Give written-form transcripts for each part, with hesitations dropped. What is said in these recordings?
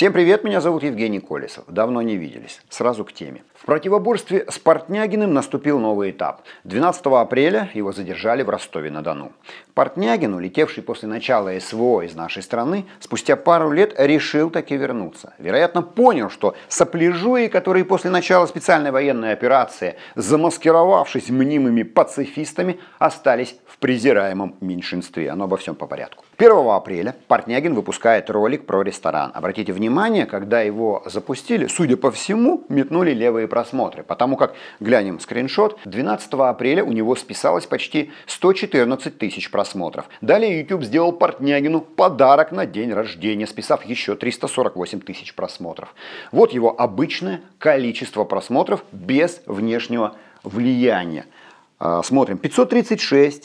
Всем привет, меня зовут Евгений Колесов. Давно не виделись. Сразу к теме. В противоборстве с Портнягиным наступил новый этап. 12 апреля его задержали в Ростове-на-Дону. Портнягин, улетевший после начала СВО из нашей страны, спустя пару лет решил таки вернуться. Вероятно, понял, что сопляжуи, которые после начала специальной военной операции, замаскировавшись мнимыми пацифистами, остались в презираемом меньшинстве. Оно обо всем по порядку. 1 апреля Портнягин выпускает ролик про ресторан. Обратите внимание, когда его запустили, судя по всему, метнули левые просмотры. Потому как, глянем скриншот, 12 апреля у него списалось почти 114 тысяч просмотров. Далее YouTube сделал Портнягину подарок на день рождения, списав еще 348 тысяч просмотров. Вот его обычное количество просмотров без внешнего влияния. Смотрим, 536,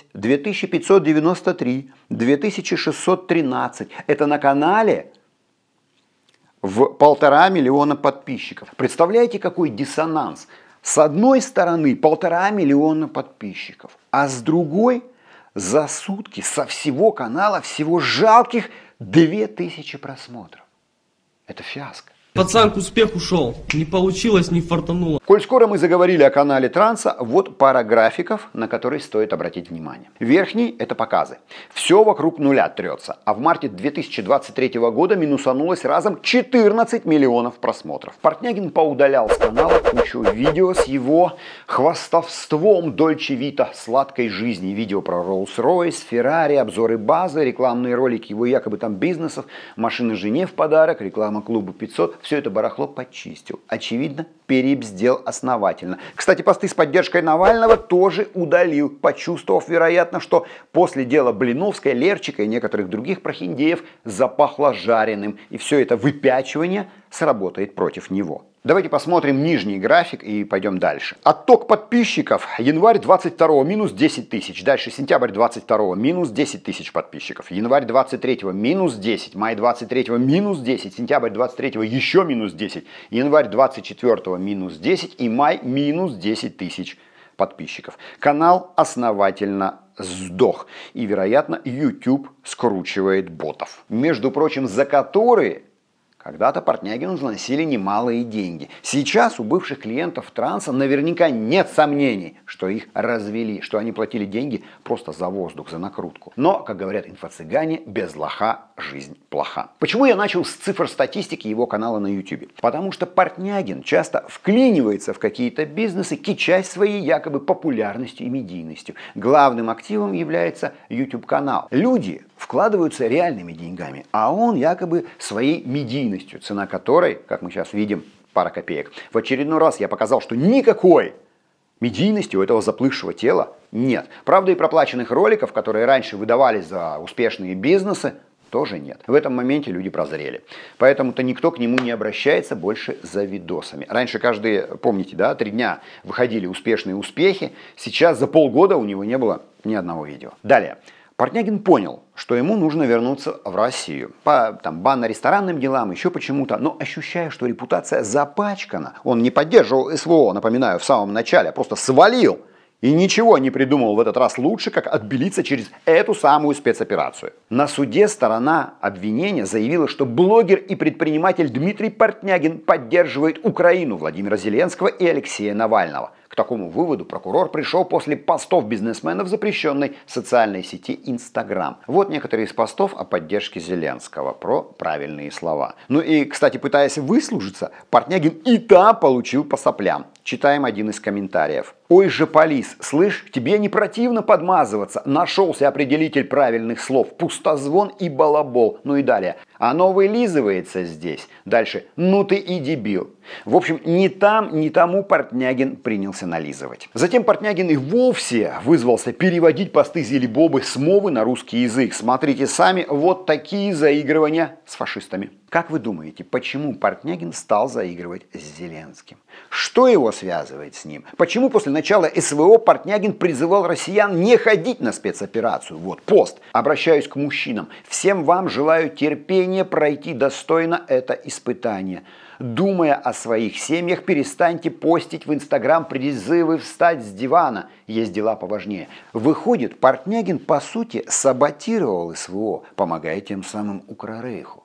2593, 2613. Это на канале в 1,5 миллиона подписчиков. Представляете, какой диссонанс? С одной стороны 1,5 миллиона подписчиков, а с другой за сутки со всего канала всего жалких 2000 просмотров. Это фиаско. Пацан к успеху шел, не получилось, не фартануло. Коль скоро мы заговорили о канале Транса, вот пара графиков, на которые стоит обратить внимание. Верхний – это показы. Все вокруг нуля трется, а в марте 2023 года минусанулось разом 14 миллионов просмотров. Портнягин поудалял с канала кучу видео с его хвастовством Дольче Вита, сладкой жизни. Видео про Rolls-Royce, Ferrari, обзоры базы, рекламные ролики его якобы там бизнесов, машины жене в подарок, реклама клуба 500. Все это барахло почистил. Очевидно, перебздел основательно. Кстати, посты с поддержкой Навального тоже удалил, почувствовав, вероятно, что после дела Блиновской, Лерчика и некоторых других прохиндеев запахло жареным. И все это выпячивание сработает против него. Давайте посмотрим нижний график и пойдем дальше. Отток подписчиков. Январь 22 минус 10 тысяч. Дальше сентябрь 22 минус 10 тысяч подписчиков. Январь 23 минус 10. Май 23 минус 10. Сентябрь 23 еще минус 10. Январь 24 минус 10. И май минус 10 тысяч подписчиков. Канал основательно сдох. И, вероятно, YouTube скручивает ботов. Между прочим, за которые когда-то Портнягину вносили немалые деньги. Сейчас у бывших клиентов Транса наверняка нет сомнений, что их развели, что они платили деньги просто за воздух, за накрутку. Но, как говорят инфо-цыгане, без лоха жизнь плоха. Почему я начал с цифр статистики его канала на YouTube? Потому что Портнягин часто вклинивается в какие-то бизнесы, кичась своей якобы популярностью и медийностью. Главным активом является YouTube-канал. Люди вкладываются реальными деньгами, а он якобы своей медийностью, цена которой, как мы сейчас видим, пара копеек. В очередной раз я показал, что никакой медийности у этого заплывшего тела нет. Правда, и проплаченных роликов, которые раньше выдавались за успешные бизнесы, тоже нет. В этом моменте люди прозрели. Поэтому-то никто к нему не обращается больше за видосами. Раньше каждые, помните, да, 3 дня выходили успешные успехи. Сейчас за полгода у него не было ни одного видео. Далее. Портнягин понял, что ему нужно вернуться в Россию. По банно-ресторанным делам, еще почему-то. Но ощущая, что репутация запачкана, он не поддерживал СВО, напоминаю, в самом начале, а просто свалил. И ничего не придумал в этот раз лучше, как отбелиться через эту самую спецоперацию. На суде сторона обвинения заявила, что блогер и предприниматель Дмитрий Портнягин поддерживает Украину, Владимира Зеленского и Алексея Навального. К такому выводу прокурор пришел после постов бизнесмена в запрещенной социальной сети Instagram. Вот некоторые из постов о поддержке Зеленского, про правильные слова. Ну и, кстати, пытаясь выслужиться, Портнягин и там получил по соплям. Читаем один из комментариев. «Ой же, полис, слышь, тебе не противно подмазываться? Нашелся определитель правильных слов. Пустозвон и балабол». Ну и далее. «Оно вылизывается здесь». Дальше. «Ну ты и дебил». В общем, ни там, ни тому Портнягин принялся нализывать. Затем Портнягин и вовсе вызвался переводить посты Зелебобы с мовы на русский язык. Смотрите сами, вот такие заигрывания с фашистами. Как вы думаете, почему Портнягин стал заигрывать с Зеленским? Что его связывает с ним? Почему после начала СВО Портнягин призывал россиян не ходить на спецоперацию? Вот пост. Обращаюсь к мужчинам. Всем вам желаю терпения пройти достойно это испытание. Думая о своих семьях, перестаньте постить в Инстаграм призывы встать с дивана. Есть дела поважнее. Выходит, Портнягин, по сути, саботировал СВО, помогая тем самым Укррейху.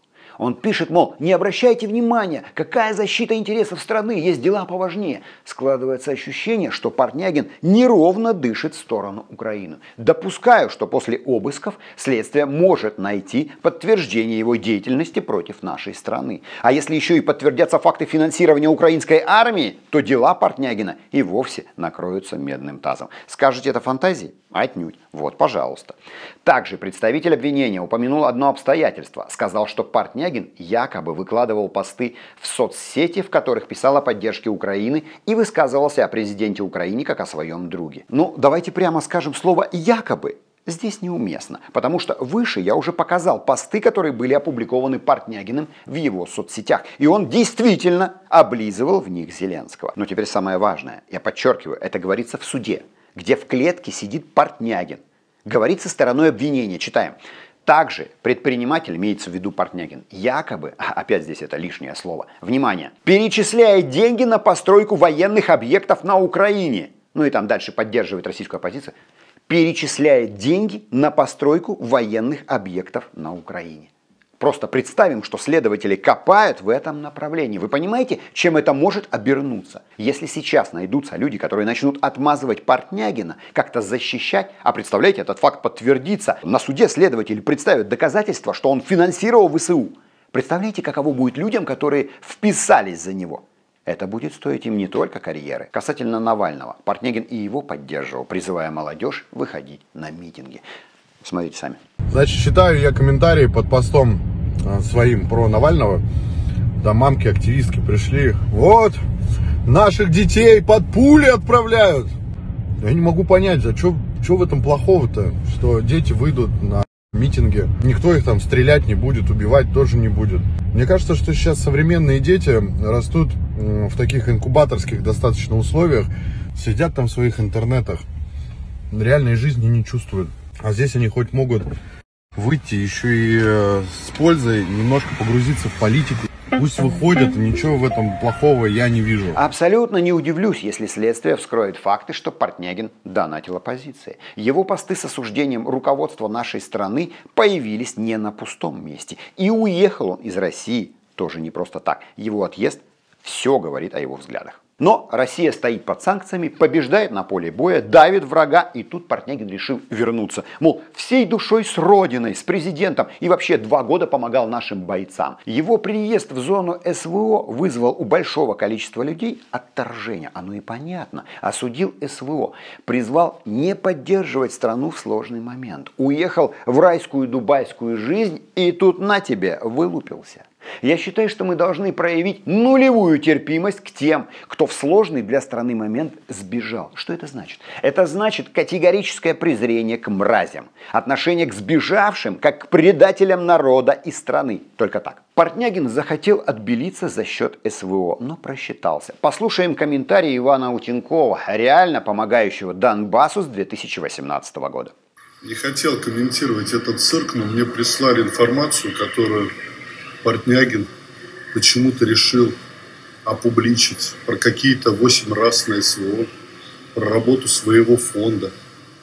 Он пишет, мол, не обращайте внимания, какая защита интересов страны, есть дела поважнее. Складывается ощущение, что Портнягин неровно дышит в сторону Украины. Допускаю, что после обысков следствие может найти подтверждение его деятельности против нашей страны. А если еще и подтвердятся факты финансирования украинской армии, то дела Портнягина и вовсе накроются медным тазом. Скажете, это фантазии? Отнюдь. Вот, пожалуйста. Также представитель обвинения упомянул одно обстоятельство. Сказал, что Портнягин якобы выкладывал посты в соцсети, в которых писал о поддержке Украины и высказывался о президенте Украины как о своем друге. Ну, давайте прямо скажем слово «якобы». Здесь неуместно, потому что выше я уже показал посты, которые были опубликованы Портнягиным в его соцсетях. И он действительно облизывал в них Зеленского. Но теперь самое важное. Я подчеркиваю, это говорится в суде, где в клетке сидит Портнягин. Говорится стороной обвинения. Читаем. Также предприниматель, имеется в виду Портнягин, якобы, опять здесь это лишнее слово, внимание, перечисляет деньги на постройку военных объектов на Украине. Ну и там дальше поддерживает российскую оппозицию. Перечисляет деньги на постройку военных объектов на Украине. Просто представим, что следователи копают в этом направлении. Вы понимаете, чем это может обернуться? Если сейчас найдутся люди, которые начнут отмазывать Портнягина, как-то защищать, а представляете, этот факт подтвердится, на суде следователи представят доказательства, что он финансировал ВСУ. Представляете, каково будет людям, которые вписались за него? Это будет стоить им не только карьеры. Касательно Навального, Портнягин и его поддерживал, призывая молодежь выходить на митинги. Смотрите сами. Значит, читаю я комментарии под постом своим про Навального. Да, мамки, активистки пришли. Вот, наших детей под пули отправляют. Я не могу понять, а что в этом плохого-то, что дети выйдут на митинги. Никто их там стрелять не будет, убивать тоже не будет. Мне кажется, что сейчас современные дети растут в таких инкубаторских достаточно условиях, сидят там в своих интернетах, реальной жизни не чувствуют. А здесь они хоть могут выйти еще и с пользой, немножко погрузиться в политику. Пусть выходят, ничего в этом плохого я не вижу. Абсолютно не удивлюсь, если следствие вскроет факты, что Портнягин донатил оппозиции. Его посты с осуждением руководства нашей страны появились не на пустом месте. И уехал он из России тоже не просто так. Его отъезд все говорит о его взглядах. Но Россия стоит под санкциями, побеждает на поле боя, давит врага, и тут Портнягин решил вернуться. Мол, всей душой с родиной, с президентом, и вообще 2 года помогал нашим бойцам. Его приезд в зону СВО вызвал у большого количества людей отторжение. Оно и понятно. Осудил СВО, призвал не поддерживать страну в сложный момент. Уехал в райскую дубайскую жизнь, и тут на тебе вылупился. Я считаю, что мы должны проявить нулевую терпимость к тем, кто в сложный для страны момент сбежал. Что это значит? Это значит категорическое презрение к мразям, отношение к сбежавшим, как к предателям народа и страны. Только так. Портнягин захотел отбелиться за счет СВО, но просчитался. Послушаем комментарий Ивана Утенкова, реально помогающего Донбассу с 2018 года. Не хотел комментировать этот цирк, но мне прислали информацию, которую Портнягин почему-то решил опубличить про какие-то 8 раз на СВО, про работу своего фонда.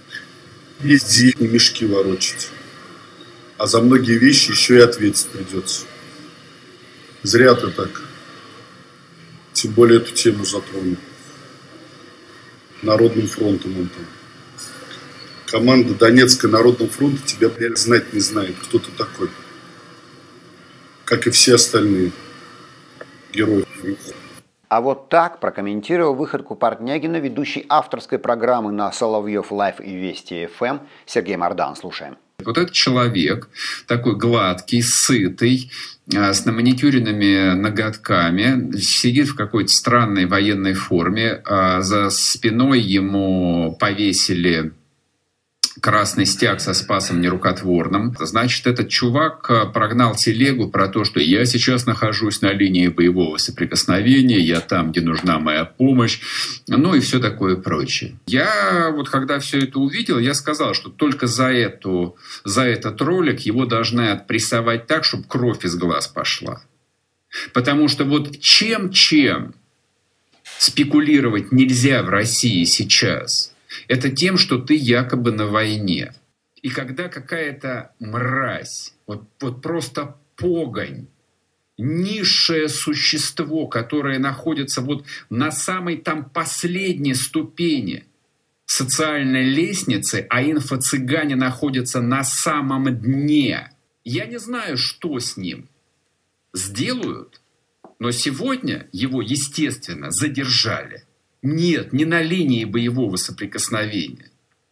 Везде мешки ворочать. А за многие вещи еще и ответить придется. Зря ты так. Тем более эту тему затронул. Народным фронтом он там. Команда Донецкого народного фронта тебя, блядь, знать не знает, кто ты такой. Как и все остальные герои. А вот так прокомментировал выходку Портнягина ведущий авторской программы на Соловьев Лайв и Вести ФМ Сергей Мардан. Слушаем. Вот этот человек, такой гладкий, сытый, с наманикюренными ноготками, сидит в какой-то странной военной форме, за спиной ему повесили красный стяг со Спасом Нерукотворным. Значит, этот чувак прогнал телегу про то, что я сейчас нахожусь на линии боевого соприкосновения, я там, где нужна моя помощь, ну и все такое прочее. Я вот когда все это увидел, я сказал, что только за этот ролик его должны отпрессовать так, чтобы кровь из глаз пошла. Потому что вот чем спекулировать нельзя в России сейчас, это тем, что ты якобы на войне. И когда какая-то мразь, вот просто погонь, низшее существо, которое находится вот на самой там последней ступени социальной лестницы, а инфо-цыгане находятся на самом дне. Я не знаю, что с ним сделают, но сегодня его, естественно, задержали. Нет, не на линии боевого соприкосновения.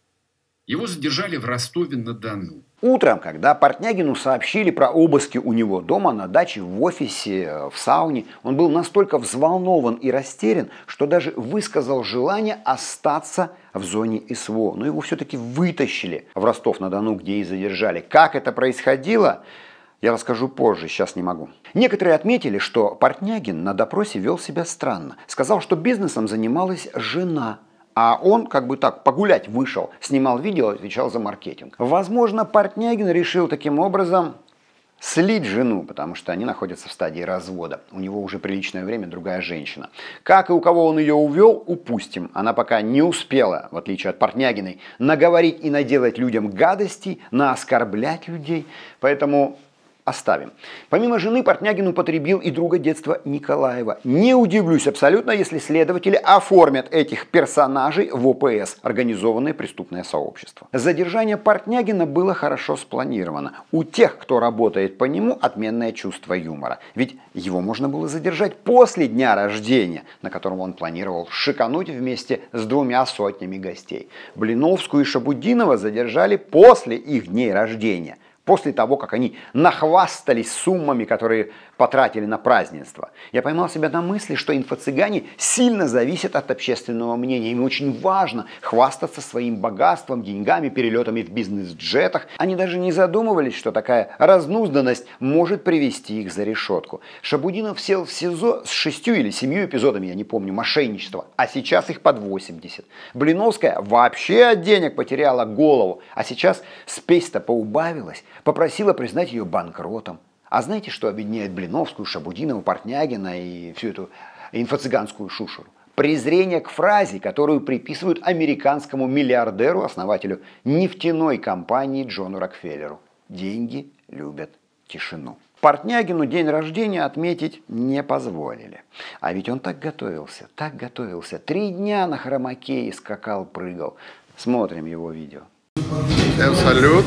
Его задержали в Ростове-на-Дону. Утром, когда Портнягину сообщили про обыски у него дома, на даче, в офисе, в сауне, он был настолько взволнован и растерян, что даже высказал желание остаться в зоне СВО. Но его все-таки вытащили в Ростов-на-Дону, где и задержали. Как это происходило, я расскажу позже, сейчас не могу. Некоторые отметили, что Портнягин на допросе вел себя странно. Сказал, что бизнесом занималась жена. А он как бы так погулять вышел, снимал видео, отвечал за маркетинг. Возможно, Портнягин решил таким образом слить жену, потому что они находятся в стадии развода. У него уже приличное время другая женщина. Как и у кого он ее увел, упустим. Она пока не успела, в отличие от Портнягиной, наговорить и наделать людям гадостей, наоскорблять людей. Поэтому оставим. Помимо жены, Портнягин употребил и друга детства Николаева. Не удивлюсь абсолютно, если следователи оформят этих персонажей в ОПС, организованное преступное сообщество. Задержание Портнягина было хорошо спланировано. У тех, кто работает по нему, отменное чувство юмора. Ведь его можно было задержать после дня рождения, на котором он планировал шикануть вместе с 200 гостей. Блиновскую и Шабудинова задержали после их дней рождения. После того, как они нахвастались суммами, которые потратили на празднество. Я поймал себя на мысли, что инфо-цыгане сильно зависят от общественного мнения. Им очень важно хвастаться своим богатством, деньгами, перелетами в бизнес-джетах. Они даже не задумывались, что такая разнузданность может привести их за решетку. Шабудинов сел в СИЗО с 6 или 7 эпизодами, я не помню, мошенничества. А сейчас их под 80. Блиновская вообще от денег потеряла голову. А сейчас спесь-то поубавилась. Попросила признать ее банкротом. А знаете, что объединяет Блиновскую, Шабудинову, Портнягина и всю эту инфо-цыганскую шушеру? Презрение к фразе, которую приписывают американскому миллиардеру, основателю нефтяной компании Джону Рокфеллеру. Деньги любят тишину. Портнягину день рождения отметить не позволили. А ведь он так готовился, так готовился. 3 дня на хромакее скакал, прыгал. Смотрим его видео. Всем салют.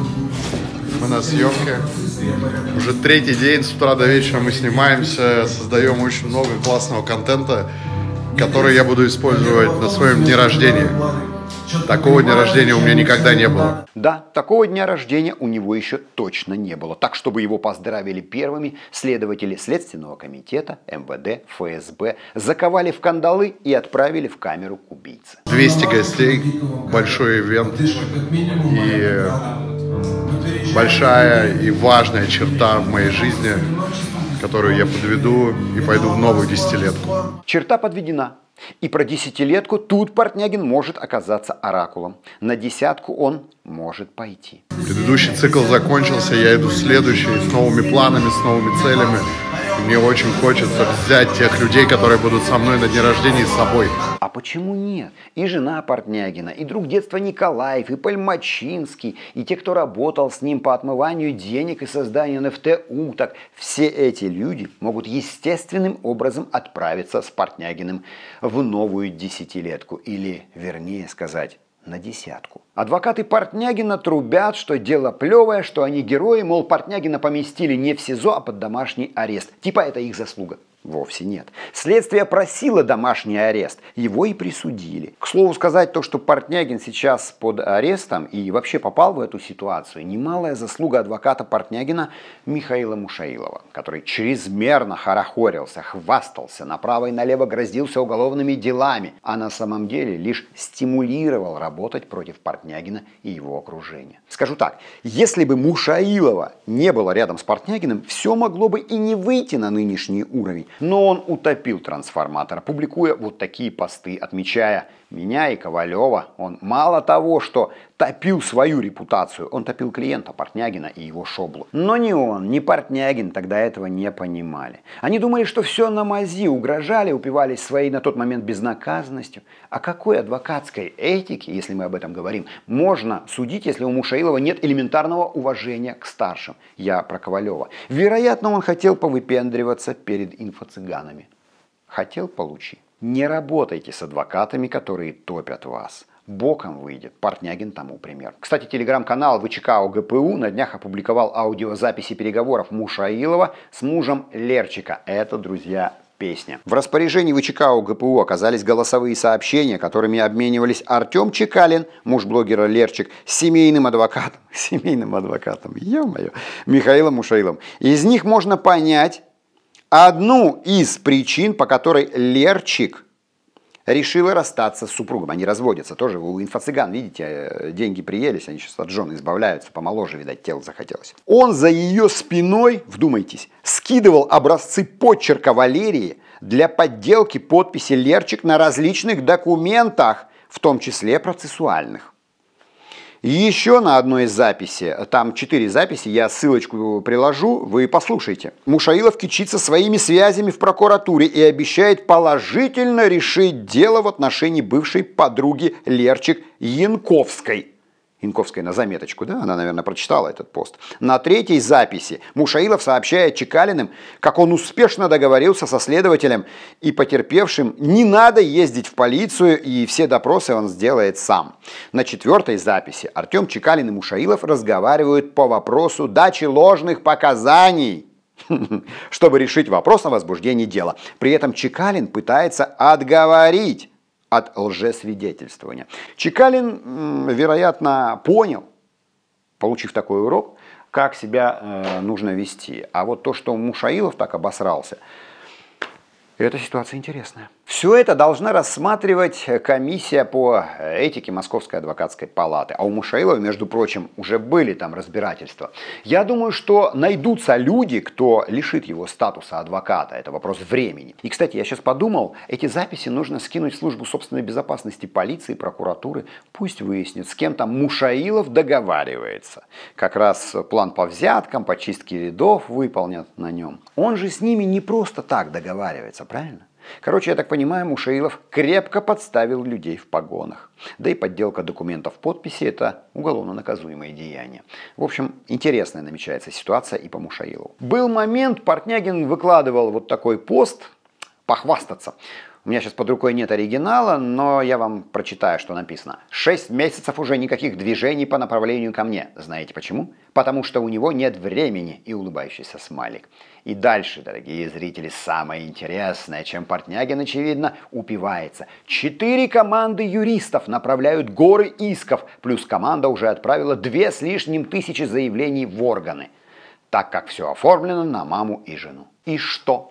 Мы на съемке. Уже 3-й день, с утра до вечера мы снимаемся, создаем очень много классного контента, который я буду использовать на своем дне рождения. Такого дня рождения у меня никогда не было. Да, такого дня рождения у него еще точно не было. Так, чтобы его поздравили первыми, следователи Следственного комитета, МВД, ФСБ заковали в кандалы и отправили в камеру к убийце. 200 гостей, большой ивент и большая и важная черта в моей жизни, которую я подведу и пойду в новую десятилетку. Черта подведена. И про десятилетку тут Портнягин может оказаться оракулом. На 10-ку он может пойти. Предыдущий цикл закончился, я иду в следующий с новыми планами, с новыми целями. И мне очень хочется взять тех людей, которые будут со мной на дне рождения, с собой. А почему нет? И жена Портнягина, и друг детства Николаев, и Пальмачинский, и те, кто работал с ним по отмыванию денег и созданию НФТ-уток. Все эти люди могут естественным образом отправиться с Портнягиным в новую десятилетку. Или, вернее сказать, на 10-ку. Адвокаты Портнягина трубят, что дело плевое, что они герои, мол, Портнягина поместили не в СИЗО, а под домашний арест. Типа это их заслуга. Вовсе нет. Следствие просило домашний арест. Его и присудили. К слову сказать, то, что Портнягин сейчас под арестом и вообще попал в эту ситуацию, немалая заслуга адвоката Портнягина Михаила Мушаилова, который чрезмерно хорохорился, хвастался, направо и налево грозился уголовными делами, а на самом деле лишь стимулировал работать против Портнягина и его окружения. Скажу так, если бы Мушаилова не было рядом с Портнягиным, все могло бы и не выйти на нынешний уровень. Но он утопил трансформатор, публикуя вот такие посты, отмечая: Меня и Ковалева. Он мало того, что топил свою репутацию, он топил клиента Портнягина и его шоблу. Но ни он, ни Портнягин тогда этого не понимали. Они думали, что все на мази, угрожали, упивались своей на тот момент безнаказанностью. О какой адвокатской этике, если мы об этом говорим, можно судить, если у Мушаилова нет элементарного уважения к старшим? Я про Ковалева. Вероятно, он хотел повыпендриваться перед инфо-цыганами. Хотел — получи. Не работайте с адвокатами, которые топят вас. Боком выйдет. Портнягин тому пример. Кстати, телеграм-канал ВЧК ОГПУ на днях опубликовал аудиозаписи переговоров Мушаилова с мужем Лерчика. Это, друзья, песня. В распоряжении ВЧК ОГПУ оказались голосовые сообщения, которыми обменивались Артем Чекалин, муж блогера Лерчик, с семейным адвокатом, ё-моё, Михаилом Мушаиловым. Из них можно понять одну из причин, по которой Лерчик решила расстаться с супругом. Они разводятся тоже. У инфо-цыган, видите, деньги приелись, они сейчас от жены избавляются, помоложе, видать, тело захотелось. Он за ее спиной, вдумайтесь, скидывал образцы подчерка Валерии для подделки подписи Лерчик на различных документах, в том числе процессуальных. И еще на одной из записей, там 4 записи, я ссылочку приложу, вы послушайте. Мушаилов кичится своими связями в прокуратуре и обещает положительно решить дело в отношении бывшей подруги Лерчик Янковской. Янковская на заметочку, да? Она, наверное, прочитала этот пост. На 3-й записи Мушаилов сообщает Чекалиным, как он успешно договорился со следователем и потерпевшим не надо ездить в полицию, и все допросы он сделает сам. На 4-й записи Артем Чекалин и Мушаилов разговаривают по вопросу дачи ложных показаний, чтобы решить вопрос о возбуждении дела. При этом Чекалин пытается отговорить от лжесвидетельствования. Чекалин, вероятно, понял, получив такой урок, как себя нужно вести. А вот то, что Мушаилов так обосрался, эта ситуация интересная. Все это должна рассматривать комиссия по этике Московской адвокатской палаты. А у Мушаилова, между прочим, уже были там разбирательства. Я думаю, что найдутся люди, кто лишит его статуса адвоката. Это вопрос времени. И, кстати, я сейчас подумал, эти записи нужно скинуть в службу собственной безопасности полиции, прокуратуры. Пусть выяснит, с кем там Мушаилов договаривается. Как раз план по взяткам, по чистке рядов выполнят на нем. Он же с ними не просто так договаривается, правильно? Короче, я так понимаю, Мушаилов крепко подставил людей в погонах. Да и подделка документов подписи – это уголовно наказуемое деяние. В общем, интересная намечается ситуация и по Мушаилову. Был момент, Портнягин выкладывал вот такой пост похвастаться. У меня сейчас под рукой нет оригинала, но я вам прочитаю, что написано. 6 месяцев уже никаких движений по направлению ко мне. Знаете почему? Потому что у него нет времени, и улыбающийся смайлик. И дальше, дорогие зрители, самое интересное, чем Портнягин, очевидно, упивается. 4 команды юристов направляют горы исков, плюс команда уже отправила 2 с лишним тысячи заявлений в органы, так как все оформлено на маму и жену. И что?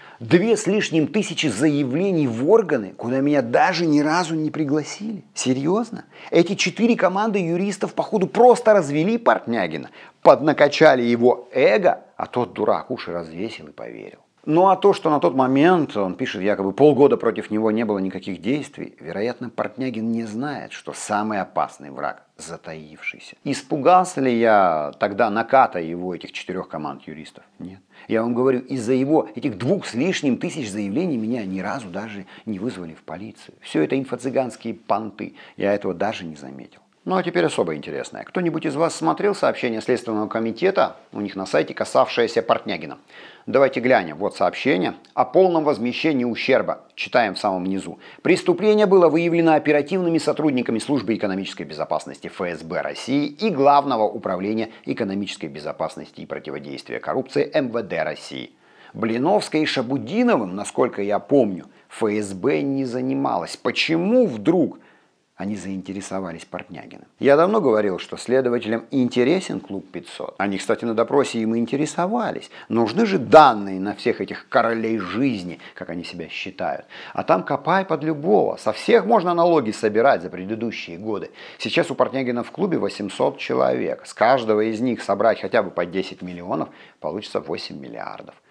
2 с лишним тысячи заявлений в органы, куда меня даже ни разу не пригласили. Серьезно? Эти 4 команды юристов, походу, просто развели Портнягина, поднакачали его эго, а тот дурак уши развесил и поверил. Ну а то, что на тот момент, он пишет, якобы полгода против него не было никаких действий, вероятно, Портнягин не знает, что самый опасный враг затаившийся. Испугался ли я тогда наката его, этих 4 команд юристов? Нет. Я вам говорю, из-за его этих 2 с лишним тысяч заявлений меня ни разу даже не вызвали в полицию. Все это инфо-цыганские понты. Я этого даже не заметил. Ну а теперь особо интересное. Кто-нибудь из вас смотрел сообщение Следственного комитета у них на сайте, касавшееся Портнягина? Давайте глянем. Вот сообщение о полном возмещении ущерба. Читаем в самом низу. Преступление было выявлено оперативными сотрудниками Службы экономической безопасности ФСБ России и Главного управления экономической безопасности и противодействия коррупции МВД России. Блиновской и Шабудиновым, насколько я помню, ФСБ не занималась. Почему вдруг они заинтересовались Портнягиным? Я давно говорил, что следователям интересен клуб 500. Они, кстати, на допросе им и интересовались. Нужны же данные на всех этих королей жизни, как они себя считают. А там копай под любого. Со всех можно налоги собирать за предыдущие годы. Сейчас у Портнягина в клубе 800 человек. С каждого из них собрать хотя бы по 10 миллионов, получится 8 миллиардов.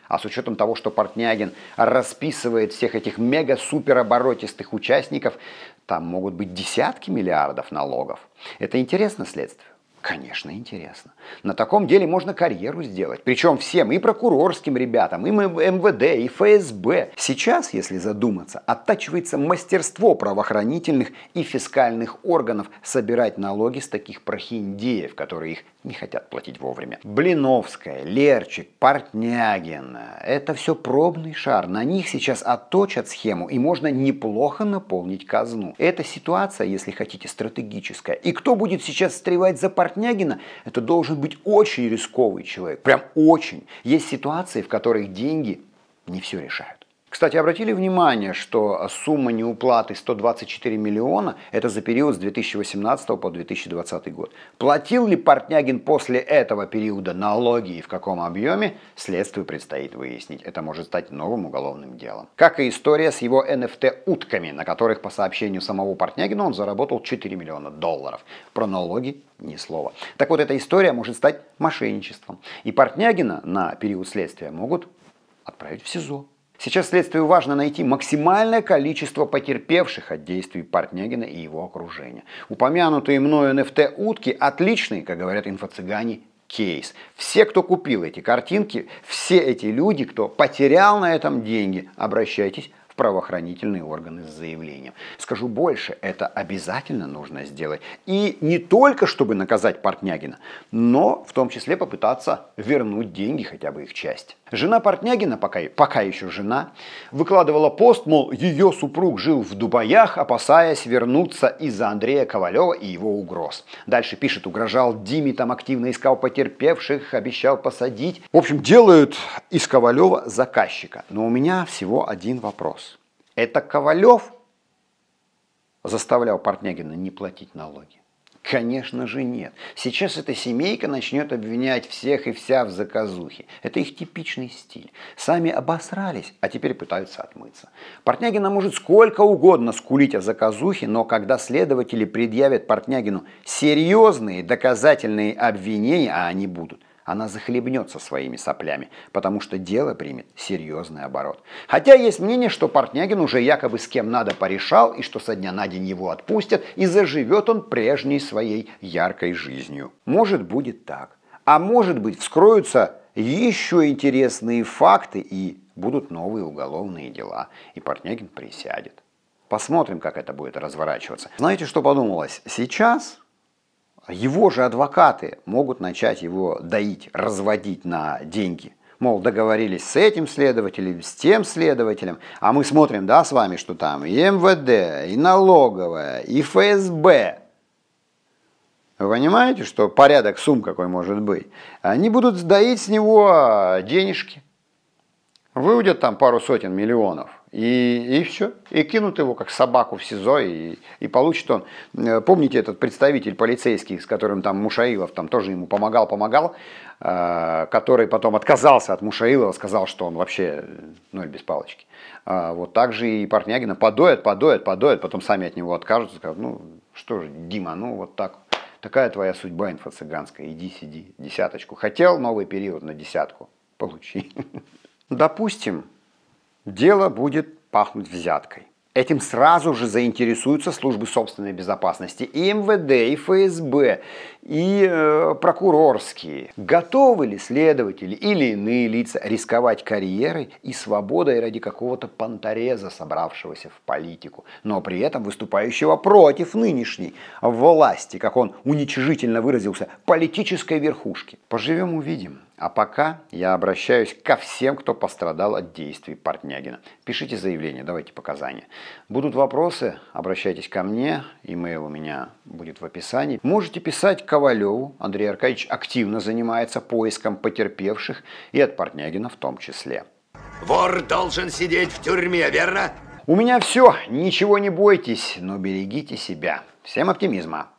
А с учетом того, что Портнягин расписывает всех этих мега-супер-оборотистых участников, там могут быть десятки миллиардов налогов. Это интересно следствию? Конечно, интересно. На таком деле можно карьеру сделать. Причем всем, и прокурорским ребятам, и МВД, и ФСБ. Сейчас, если задуматься, оттачивается мастерство правоохранительных и фискальных органов собирать налоги с таких прохиндеев, которые их не хотят платить вовремя. Блиновская, Лерчик, Портнягин. Это все пробный шар. На них сейчас отточат схему, и можно неплохо наполнить казну. Эта ситуация, если хотите, стратегическая. И кто будет сейчас встревать за Портнягина, это должен быть очень рисковый человек. Прям очень. Есть ситуации, в которых деньги не все решают. Кстати, обратили внимание, что сумма неуплаты 124 миллиона – это за период с 2018 по 2020 год. Платил ли Портнягин после этого периода налоги и в каком объеме, следствию предстоит выяснить. Это может стать новым уголовным делом. Как и история с его NFT-утками, на которых, по сообщению самого Портнягина, он заработал $4 миллиона. Про налоги ни слова. Так вот, эта история может стать мошенничеством. И Портнягина на период следствия могут отправить в СИЗО. Сейчас следствию важно найти максимальное количество потерпевших от действий Портнягина и его окружения. Упомянутые мною NFT-утки отличный, как говорят инфо-цыгане, кейс. Все, кто купил эти картинки, все эти люди, кто потерял на этом деньги, обращайтесь в правоохранительные органы с заявлением. Скажу больше, это обязательно нужно сделать. И не только, чтобы наказать Портнягина, но в том числе попытаться вернуть деньги, хотя бы их часть. Жена Портнягина, пока еще жена, выкладывала пост, мол, ее супруг жил в Дубаях, опасаясь вернуться из-за Андрея Ковалева и его угроз. Дальше пишет, угрожал Диме, там активно искал потерпевших, обещал посадить. В общем, делают из Ковалева заказчика. Но у меня всего один вопрос. Это Ковалев заставлял Портнягина не платить налоги? Конечно же нет. Сейчас эта семейка начнет обвинять всех и вся в заказухе. Это их типичный стиль. Сами обосрались, а теперь пытаются отмыться. Портнягина может сколько угодно скулить о заказухе, но когда следователи предъявят Портнягину серьезные доказательные обвинения, а они будут, она захлебнется своими соплями, потому что дело примет серьезный оборот. Хотя есть мнение, что Портнягин уже якобы с кем надо порешал, и что со дня на день его отпустят, и заживет он прежней своей яркой жизнью. Может, будет так. А может быть, вскроются еще интересные факты, и будут новые уголовные дела, и Портнягин присядет. Посмотрим, как это будет разворачиваться. Знаете, что подумалось? Сейчас его же адвокаты могут начать его доить, разводить на деньги. Мол, договорились с этим следователем, с тем следователем. А мы смотрим, да, с вами, что там и МВД, и налоговая, и ФСБ. Вы понимаете, что порядок сумм какой может быть? Они будут доить с него денежки. Выудят там пару сотен миллионов. И все. И кинут его как собаку в СИЗО, и получит он. Помните этот представитель полицейский, с которым там Мушаилов там тоже ему помогал, который потом отказался от Мушаилова, сказал, что он вообще ноль без палочки. Вот так же и Портнягина подоят, потом сами от него откажутся, скажут, ну что же, Дима, ну вот так. Такая твоя судьба инфо-цыганская, иди сиди, десяточку. Хотел новый период на десятку? Получи. Допустим, дело будет пахнуть взяткой. Этим сразу же заинтересуются службы собственной безопасности, и МВД, и ФСБ, и прокурорские. Готовы ли следователи или иные лица рисковать карьерой и свободой ради какого-то понтореза, собравшегося в политику, но при этом выступающего против нынешней власти, как он уничижительно выразился, политической верхушки? Поживем, увидим. А пока я обращаюсь ко всем, кто пострадал от действий Портнягина. Пишите заявление, давайте показания. Будут вопросы, обращайтесь ко мне, имейл у меня будет в описании. Можете писать Ковалеву, Андрей Аркадьевич активно занимается поиском потерпевших и от Портнягина в том числе. Вор должен сидеть в тюрьме, верно? У меня все, ничего не бойтесь, но берегите себя. Всем оптимизма.